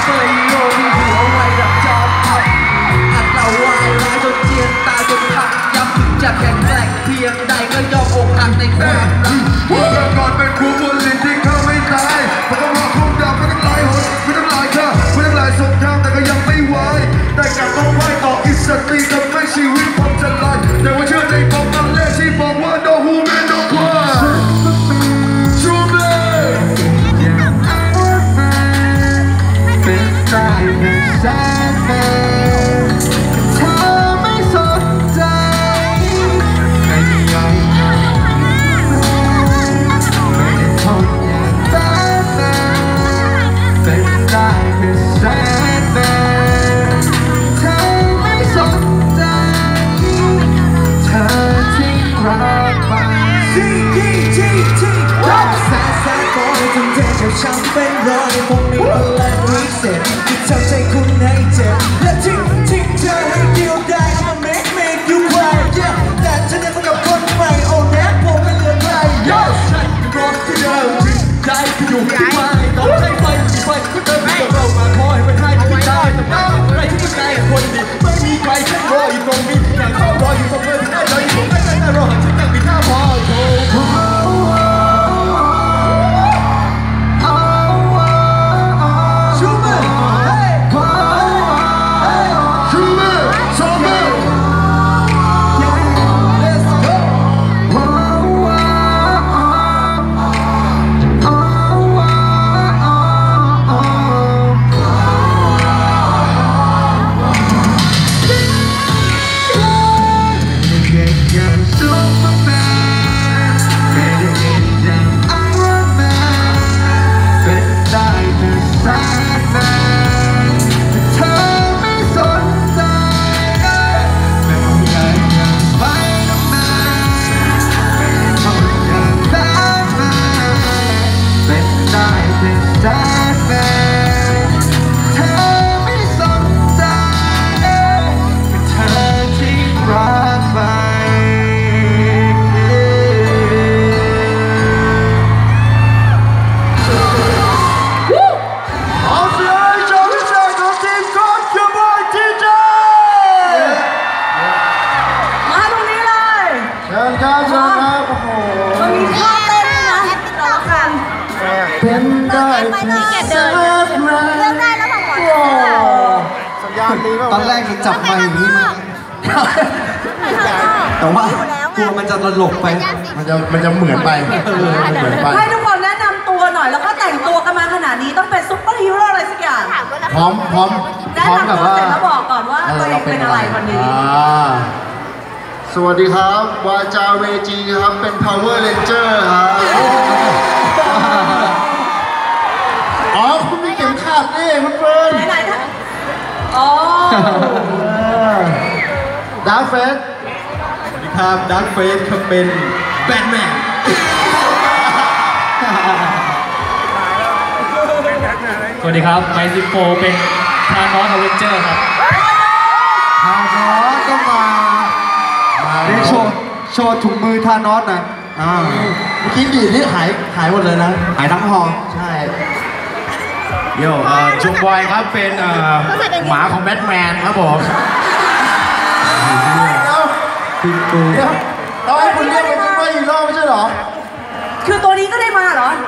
เคยโยนหัวไว้ดับจอมทัพอัดเราวายร้ายจนเจียนตายจนพักย้ำถึงจะแข็งแกร่งเพียงใดก็ยอมอกหักในความรักเมื่อก่อนเป็นครูบนลิ้นที่เขาไม่ตายเพราะว่าคงดาบไม่ต้องลายหดไม่ต้องลายข้าไม่ต้องลายสงครามแต่ก็ยังไม่ไหวแต่กลับต้องไหวต่ออิสระทำให้ชีวิตผมจะลายแต่ว่าเชื่อในผมตอนแรกที่บอกว่า no woman no cry true man เป็นใจเป็นแสนเธอไม่สนใจไม่ยอมไม่ได้ทนอย่างนั้นเป็นได้เป็นแสนเธอไม่สนใจเธอทิ้งรักไปแซ่บอยจนเจ็บช้ำเป็นรอยคงไม่เป็นไรวิเศษที่ทำใจคุณให้เจ็บและทิ้งเธอให้เดียวดาย I'ma make you cry yeah แต่ฉันยังกับคนใหม่โอ้แน่ผมไม่เหลือใคร yes ฉันรอที่เดิมจิตใจที่อยู่ที่ไม่ต้องใช้ไฟที่ไฟก็เดินไปกับเรามาคอยเป็นให้ที่ได้แต่ไม่อะไรที่มันใจคนดีไม่มีใครฉันรออยู่ตรงนี้อยากเข้ารออยู่ตรงนี้ได้เลยผมไม่ได้รอฉันยังมีหน้าพอโเป็นได้ตอนแรกจับมาอย่างนี้แต่ว่ากลัวมันจะตลกไปมันจะเหมือนไปให้ทุกคนแนะนำตัวหน่อยแล้วก็แต่งตัวกันมาขนาดนี้ต้องเป็นซุปเปอร์ฮีโร่อะไรสักอย่างพร้อมแนะนำตัวเสร็จแล้วบอกก่อนว่าตัวเองเป็นอะไรวันนี้สวัสดีครับวาจาเวจีครับเป็น Power Ranger ครับอ๋อคุณมีเข็มขัดนี่คุณเฟิร์นไหนอ๋อดาร์คเฟสสวัสดีครับดาร์คเฟสเขาเป็นแบทแมนสวัสดีครับไมซิโฟเป็นธานอสอเวนเจอร์ครับธานอสก็มานี่โชว์ถุงมือธานอสนะเมื่อกี้ดีนี่หายหมดเลยนะหายทั้งหอใช่โย่จุงบอยครับเป็นหมาของแบทแมนครับผมเราให้คุณเรียกเป็นซุปเปอร์ฮีโร่ไม่ใช่หรอคือตัวนี้ก็ได้มาเหรอ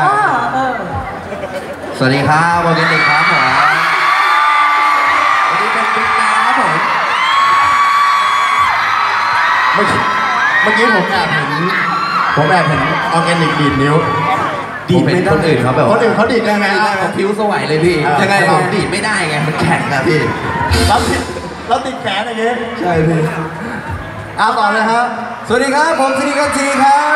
สวัสดีครับวอลเลนครับผมวันนี้เป็นบิ๊กนะครับผมเมื่อกี้ผมแอบเห็นออร์แกนิกดีดนิ้วดีดไม่ได้คนอื่นเขาแบบคนอื่นเขาดีดได้ไหมเขาผิวสวยเลยพี่ยังไงผมดีดไม่ได้ไงมันแข็งนะพี่เราติดแขนอย่างงี้ใช่พี่ต่อเลยครับสวัสดีครับผมซินิกันทีครับ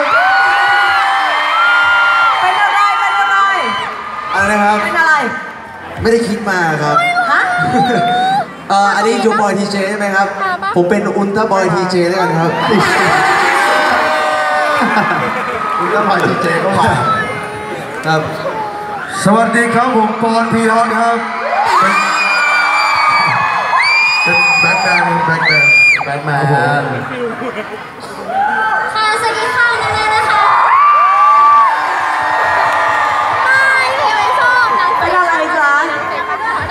เป็นอะไรอะไรนะครับเป็นอะไรไม่ได้คิดมาครับฮะอันนี้จูบอยทีเจใช่ไหมครับผมเป็นอุลตร้าบอยทีเจแล้วกันครับอุลตร้าบอยทีเจก็มาครับสวัสดีครับผมปอนพีฮอตครับเป็นแบทแมนค่ะสวัสดีค่ะนานะคะไม่ไม่ชอบนะเป็นอะไรจ๊ะ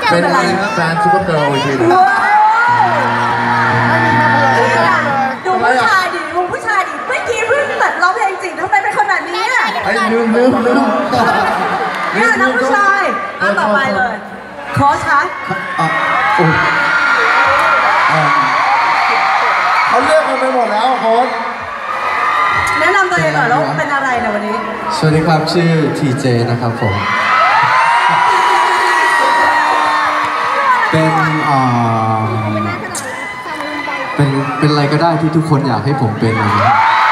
เป็นอะไรแฟนซูเปอร์เกิร์ลอีกทีนึงดูผู้ชายดิดูผู้ชายดิเมื่อกี้เพิ่งแบบร้องเพลงจริงทำไมเป็นขนาดนี้อ่ะไอ้ลืมเนี่ยน้องผู้ชายต่อไปเลยโค้ชคะเขาเรียกกันไปหมดแล้วโค้ชแนะนำตัวเองหน่อยแล้วเป็นอะไรในวันนี้สวัสดีครับชื่อ TJ นะครับผมเป็นอะไรก็ได้ที่ทุกคนอยากให้ผมเป็นนะครับ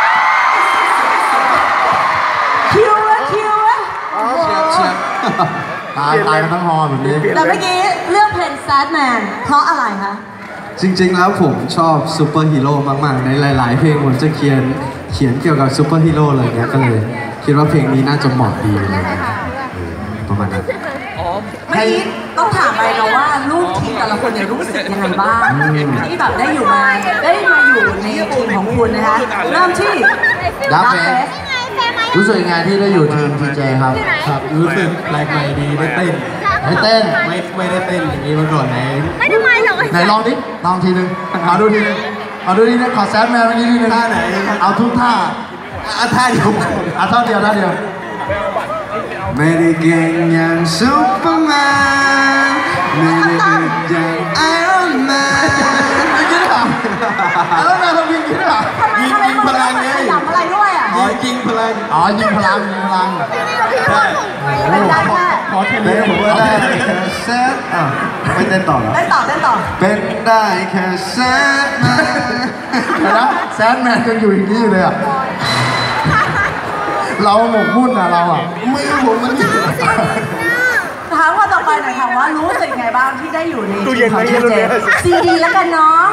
คิวอะคิวอะเชียร์ตายกันทั้งฮอแบบนี้แต่เมื่อกี้เลือกเพลง Sad Man เพราะอะไรคะจริงๆแล้วผมชอบซูเปอร์ฮีโร่มากๆในหลายๆเพลงผมจะเขียนเกี่ยวกับซูเปอร์ฮีโร่อะไรเงี้ยก็เลยคิดว่าเพลงนี้น่าจะเหมาะดีเลยประมาณนั้นเมื่อกี้ต้องถามไปเราว่าลูกทีมแต่ละคนเนี่ยรู้สึกยังไงบ้างที่แบบได้มาอยู่ในทีมของคุณนะคะเริ่มที่ดับดับเฟเฟสสรู้สึกยังไงที่ได้อยู่ทีมทีเจครับครับรู้สึกแปลกใหม่ดีได้เต้นให้เต้นไม่ได้เต้นอย่างนี้มาก่อนไหนไม่ทำไมหรอกไหนลองดิลองทีนึงขอดูทีนึงขอแซดแมนเมื่อกี้ทีนึงท่าไหนเอาทุกท่าท่าเดียวท่าเดียวไม่ได้เก่งอย่างซูเปอร์แมนไม่ได้อึดอย่างไอรอนแมนไม่คิดหรอแล้วแมนทำยิงคิดหรอยิงพลังไงขยับอะไรด้วยอ่ะยิงพลังอ๋อยิงพลังเป็นได้แค่ขอแค่นี้ผมว่าได้แค่แซดไม่เต้นต่อเหรอเต้นต่อเป็นได้แค่แซดแมนเห็นไหมแซดแมนยังอยู่อย่างนี้เลยอ่ะเราหมกมุ่นอ่ะเราอ่ะมือผมมันถามว่าต่อไปหน่อยค่ะว่ารู้สึกไงบ้างที่ได้อยู่ในทีมของทีเจซีดีแล้วกันเนาะ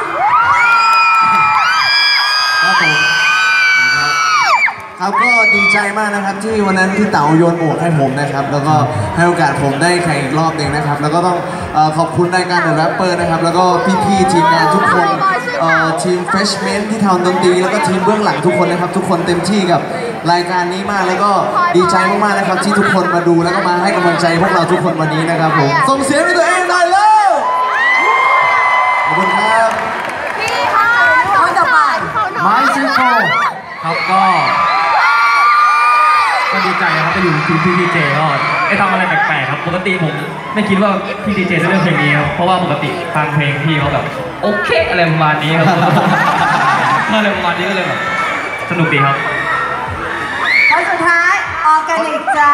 ครับก็ดีใจมากนะครับที่วันนั้นพี่เต๋าโยนหมวกให้ผมนะครับแล้วก็ให้โอกาสผมได้แข่งอีกรอบหนึ่งนะครับแล้วก็ต้องขอบคุณรายการ The Rapper นะครับแล้วก็พี่ๆทีมงานทุกคนทีม Freshman ที่ทำดนตรีแล้วก็ทีมเบื้องหลังทุกคนนะครับทุกคนเต็มที่กับรายการนี้มากแล้วก็ดีใจมากๆนะครับที่ทุกคนมาดูแล้วก็มาให้กำลังใจพวกเราทุกคนวันนี้นะครับผมส่งเสียงให้ตัวเองหน่อยเร็วขอบคุณครับคนต่อไปไม้ซิโก้ครับก็ดีใจครับไปอยู่ทีมพี่ดีเจก็ได้ทำอะไรแปลกๆครับปกติผมไม่คิดว่าพี่ดีเจจะเลือกเพลงนี้ครับเพราะว่าปกติฟังเพลงพี่เขาแบบโอเคอะไรประมาณนี้ครับอะไรประมาณนี้ก็เลยแบบสนุกดีครับคนสุดท้ายออร์แกนิกจ้า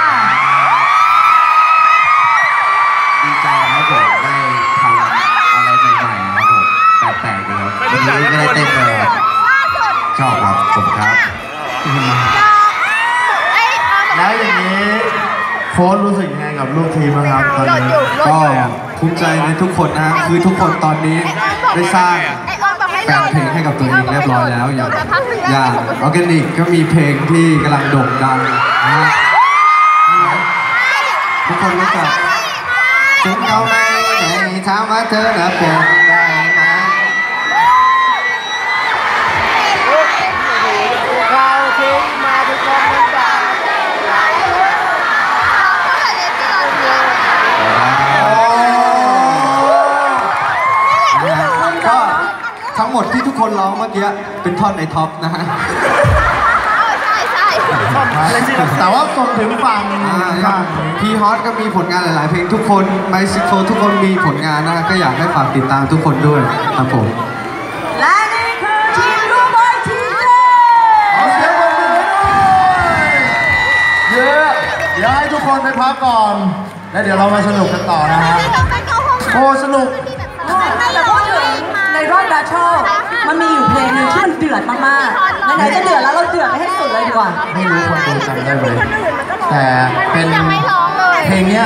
ดีใจครับผมได้ทำอะไรใหม่ๆครับผมแปลกๆดีครับวันนี้ก็ได้เต้นเลยชอบครับผมครับแล้วอย่างนี้โค้ชรู้สึกยังไงกับลูกทีมบ้างครับตอนนี้ก็ภูมิใจในทุกคนนะคือทุกคนตอนนี้ได้สร้างแฟนเพลงให้กับตัวเองเรียบร้อยแล้วอย่างออร์แกนิกก็มีเพลงที่กำลังโด่งดังนะฮะทุกคนรู้จักถึงเอาไหมไหนถามว่าเธอน่ะเป็นได้ไหม ก็ทั้งหมดที่ทุกคนร้องเมื่อกี้เป็นท่อนในท็อปนะฮะแต่ว่าส่งถึงฝั่งพี่ฮอตก็มีผลงานหลาย ๆ เพลงทุกคนไมซิโคทุกคนมีผลงานนะฮะก็อยากให้ฝากติดตามทุกคนด้วยครับผมและนี่คือทีมรูบอยทีเจเอาเสียงปรบมือให้ด้วยเดี๋ยวให้ทุกคนไปพักก่อน แล้วเดี๋ยวเรามาสนุกกันต่อนะฮะโอ้สนุกแต่พูดถึงในรอบแบทเทิลมันมีอยู่เพลงหนึงที่มันเดือดมากๆไหนๆจะเดือดแล้วเราเดือดไปให้สุดเลยดีกว่าไม่รู้คนดูจำได้ไหมแต่เป็นเพลงเนี้ย